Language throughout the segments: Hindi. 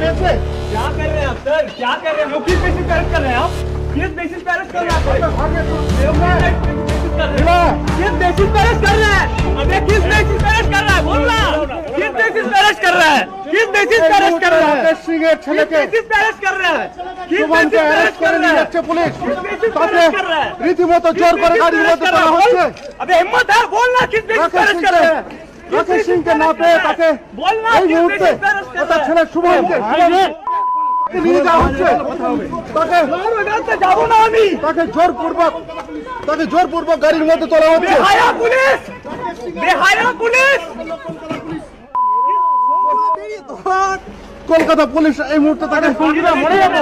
क्या कर रहे हैं आप सर? क्या कर रहे हैं? लोग किस बेसिस पे अरेस्ट कर रहे हैं आप? किस बेसिस पे अरेस्ट कर रहे हैं आप? किस बेसिस पे अरेस्ट कर रहे हैं? अबे किस बेसिस पे अरेस्ट कर रहा है? बोल ना। किस बेसिस पे अरेस्ट कर रहा है? किस बेसिस पे अरेस्ट कर रहा है? किस बेसिस पे अरेस्ट कर रहा है? किस बेसिस पे अरेस्ट कर रहा है? पुलिस किस बेसिस पे अरेस्ट कर रहा है? রীতিমতো জোর করে গাড়ির মধ্যে তোলা হচ্ছে। अबे हिम्मत है, बोल ना किस बेसिस पे अरेस्ट कर रहा है? রাকেশ সিংকে না পেয়ে তাকে बोल ना এই किस মুহূর্তে बेसिस पे अरेस्ट कर তার रहा है? ছেলে শুভমকে নিয়ে যাওয়া হচ্ছে। যাবো না আমি। তাকে জোরপূর্বক গাড়ির মধ্যে তোলা হচ্ছে। বেহায়া পুলিশ, বেহায়া পুলিশ। কলকাতা পুলিশ এই মুহূর্তে তাকে মরে যাবো।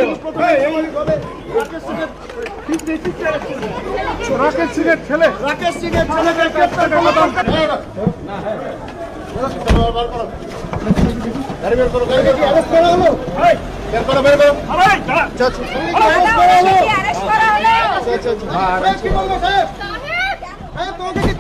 রাকেশ সিংয়ের ছেলে গ্রেপ্তার করলো। গাড়ি বের করো, গাড়ি অ্যারেস্ট করা হলো। বের করো, বের করো। আচ্ছা আচ্ছা অ্যারেস্ট করা হলো। কি বলবো সাহেব? সাহেব তোমাকে কি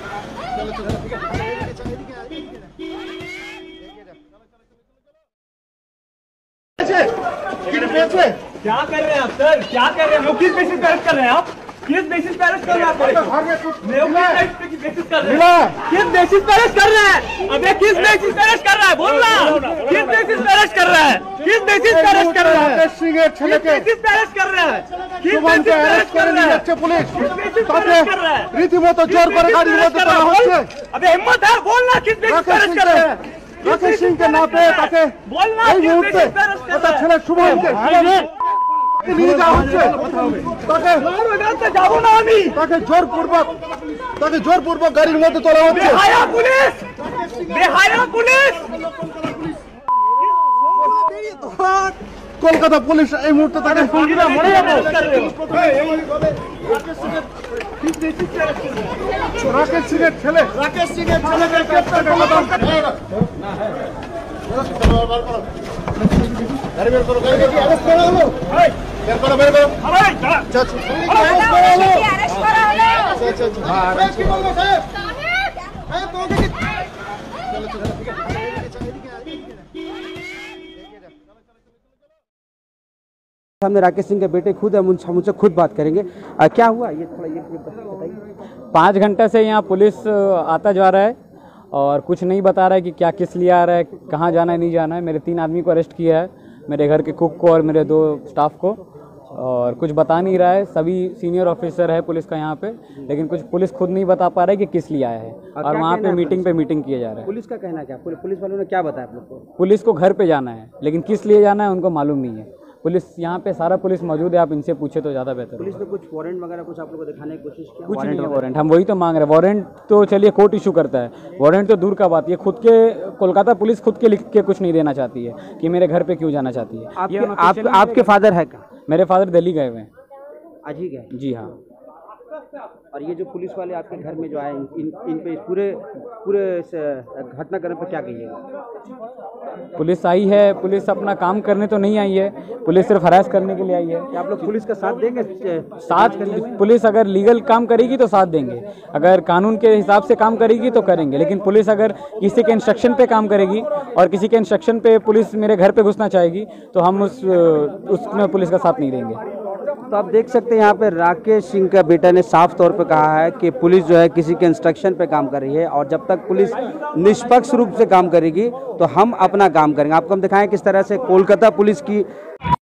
क्या कर रहे हैं आप सर? क्या कर रहे हैं? लोग किस बेसिस पे अरेस्ट कर रहे हैं आप? किस बेसिस पे अरेस्ट कर रहे हैं आप? किस बेसिस कर रहे हैं? किस बेसिस पे अरेस्ट कर रहे हैं? अबे किस बेसिस पे अरेस्ट कर रहा है? बोल ना। किस बेसिस पे अरेस्ट कर रहा है? किस बेसिस पे अरेस्ट कर रहा है? রাকেশ সিংয়ের किस ছেলেকে बेसिस पे अरेस्ट कर रहा है? किस बेसिस শুভমকে पे অ্যারেস্ট अरेस्ट করে कर নিয়ে रहा है? যাচ্ছে পুলিশ। किस बेसिस पे তাকে अरेस्ट कर रहा है? রীতিমতো জোর করে গাড়ির মধ্যে তোলা হচ্ছে। अबे हिम्मत है, बोल ना किस बेसिस पे अरेस्ट कर रहा है? রাকেশ সিংকে না পেয়ে তাকে बोल ना এই किस মুহূর্তে बेसिस पे अरेस्ट कर তার रहा है? ছেলে শুভমকে নিয়ে যাওয়া হচ্ছে। যাবো না আমি। তাকে জোরপূর্বক গাড়ির মধ্যে তোলা হচ্ছে। বেহায়া পুলিশ, বেহায়া পুলিশ। কলকাতা পুলিশ এই মুহূর্তে তাকে মরে যাবো। রাকেশ সিংয়ের ছেলে গ্রেপ্তার করলো। গাড়ি বের করো, গাড়ি অ্যারেস্ট করা হলো। বের করো, বের করো। আচ্ছা আচ্ছা অ্যারেস্ট করা হলো। কি বলবো সাহেব? সাহেব তোমাকে কি सामने राकेश सिंह के बेटे खुद है, मुझसे खुद बात करेंगे। क्या हुआ ये थोड़ा ये बताइए। 5 घंटे से यहाँ पुलिस आता जा रहा है और कुछ नहीं बता रहा है कि क्या किस लिए आ रहा है, कहाँ जाना है नहीं जाना है। मेरे 3 आदमी को अरेस्ट किया है, मेरे घर के कुक को और मेरे 2 स्टाफ को, और कुछ बता नहीं रहा है। सभी सीनियर ऑफिसर है पुलिस का यहाँ पे, लेकिन कुछ पुलिस खुद नहीं बता पा रहा है कि किस लिए आया है। और वहाँ पे मीटिंग किया जा रहा है। पुलिस का कहना क्या? पुलिस वालों ने क्या बताया आप लोग को? पुलिस को घर पे जाना है, लेकिन किस लिए जाना है उनको मालूम नहीं है। पुलिस यहाँ पे सारा पुलिस मौजूद है, आप इनसे पूछे तो ज़्यादा बेहतर। पुलिस ने कुछ वारंट वगैरह कुछ आप लोग को दिखाने की कोशिश की? कुछ नहीं है वारंट, हम वही तो मांग रहे हैं। वारंट तो चलिए कोर्ट इशू करता है, वारंट तो दूर का बात। ये खुद के कोलकाता पुलिस खुद के लिख के कुछ नहीं देना चाहती है कि मेरे घर पे क्यों जाना चाहती है। आपके फादर है क्या? मेरे फादर दिल्ली गए हुए हैं। आज ही गए? जी हाँ। और ये जो पुलिस वाले आपके घर में जो आए इन पे पूरे घटनाक्रम पर क्या कहिएगा? पुलिस आई है, पुलिस अपना काम करने तो नहीं आई है, पुलिस सिर्फ हरास करने के लिए आई है। आप लोग पुलिस का साथ देंगे? साथ पुलिस अगर लीगल काम करेगी तो साथ देंगे, अगर कानून के हिसाब से काम करेगी तो करेंगे। लेकिन पुलिस अगर किसी के इंस्ट्रक्शन पे काम करेगी और किसी के इंस्ट्रक्शन पे पुलिस मेरे घर पे घुसना चाहेगी तो हम उसमें पुलिस का साथ नहीं देंगे। तो आप देख सकते हैं यहाँ पे राकेश सिंह का बेटा ने साफ तौर पे कहा है कि पुलिस जो है किसी के इंस्ट्रक्शन पे काम कर रही है, और जब तक पुलिस निष्पक्ष रूप से काम करेगी तो हम अपना काम करेंगे। आपको हम दिखाएं किस तरह से कोलकाता पुलिस की